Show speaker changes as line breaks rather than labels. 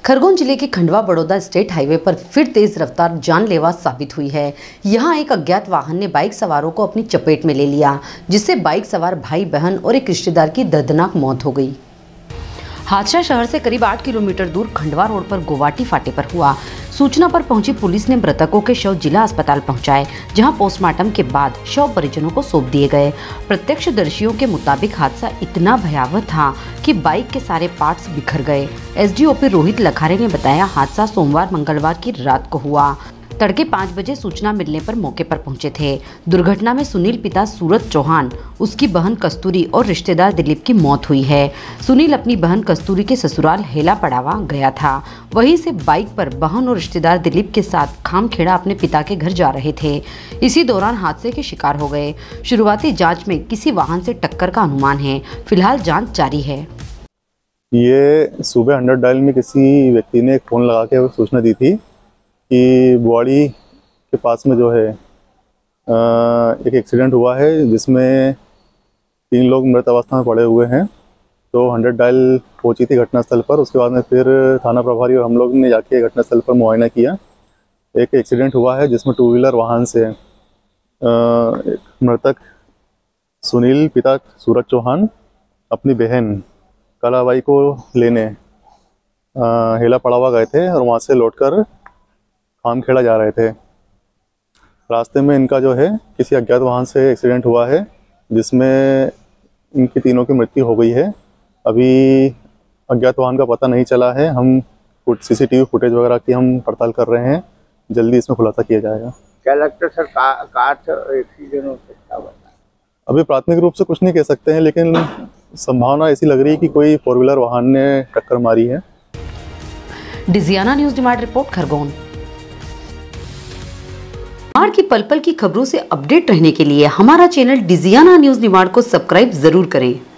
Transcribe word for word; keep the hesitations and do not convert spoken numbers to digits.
खरगोन जिले के Khandwa Baroda state highway पर फिर तेज रफ्तार जानलेवा साबित हुई है। यहां एक अज्ञात वाहन ने बाइक सवारों को अपनी चपेट में ले लिया, जिससे बाइक सवार भाई बहन और एक रिश्तेदार की दर्दनाक मौत हो गई। हादसा शहर से करीब आठ किलोमीटर दूर खंडवा रोड पर गोवाटी फाटे पर हुआ। सूचना पर पहुंची पुलिस ने मृतकों के शव जिला अस्पताल पहुंचाए, जहां पोस्टमार्टम के बाद शव परिजनों को सौंप दिए गए। प्रत्यक्षदर्शियों के मुताबिक हादसा इतना भयावह था कि बाइक के सारे पार्ट्स बिखर गए। एसडीओपी रोहित लखारे ने बताया, हादसा सोमवार मंगलवार की रात को हुआ। तड़के पाँच बजे सूचना मिलने पर मौके पर पहुंचे थे। दुर्घटना में सुनील पिता सूरज चौहान, उसकी बहन कस्तूरी और रिश्तेदार दिलीप की मौत हुई है। सुनील अपनी बहन कस्तूरी के ससुराल हेला पड़ावा गया था। वहीं से बाइक पर बहन और रिश्तेदार दिलीप के साथ खामखेड़ा अपने पिता के घर जा रहे थे। इसी दौरान हादसे के शिकार हो गए। शुरुआती जाँच में किसी वाहन से टक्कर का अनुमान है। फिलहाल जाँच जारी है।
ये सुबह हंड्रेड डायल में किसी व्यक्ति ने फोन लगा के सूचना दी थी कि बुआड़ी के पास में जो है एक एक्सीडेंट हुआ है, जिसमें तीन लोग मृत अवस्था में पड़े हुए हैं। तो हंड्रेड डायल पहुंची थी घटनास्थल पर। उसके बाद में फिर थाना प्रभारी और हम लोग ने जाके घटनास्थल पर मुआयना किया। एक एक्सीडेंट हुआ है जिसमें टू व्हीलर वाहन से एक मृतक सुनील पिता सूरज चौहान अपनी बहन कलाबाई को लेने हेला पड़ावा गए थे और वहाँ से लौटकर खामखेड़ा जा रहे थे। रास्ते में इनका जो है किसी अज्ञात वाहन से एक्सीडेंट हुआ है, जिसमें इनकी तीनों की मृत्यु हो गई है। अभी अज्ञात वाहन का पता नहीं चला है। हम सीसीटीवी फुटेज वगैरह की हम पड़ताल कर रहे हैं। जल्दी इसमें खुलासा किया जाएगा।
क्या लगता है सर, कार एक्सीडेंट हो सकता है?
अभी प्राथमिक रूप से कुछ नहीं कह सकते हैं, लेकिन संभावना ऐसी लग रही है कि कोई फोर व्हीलर वाहन ने टक्कर मारी है।
Digiana news demand report, Khargone. Nimar की पल पल की खबरों से अपडेट रहने के लिए हमारा चैनल डिजियाना न्यूज निमाड़ को सब्सक्राइब जरूर करें।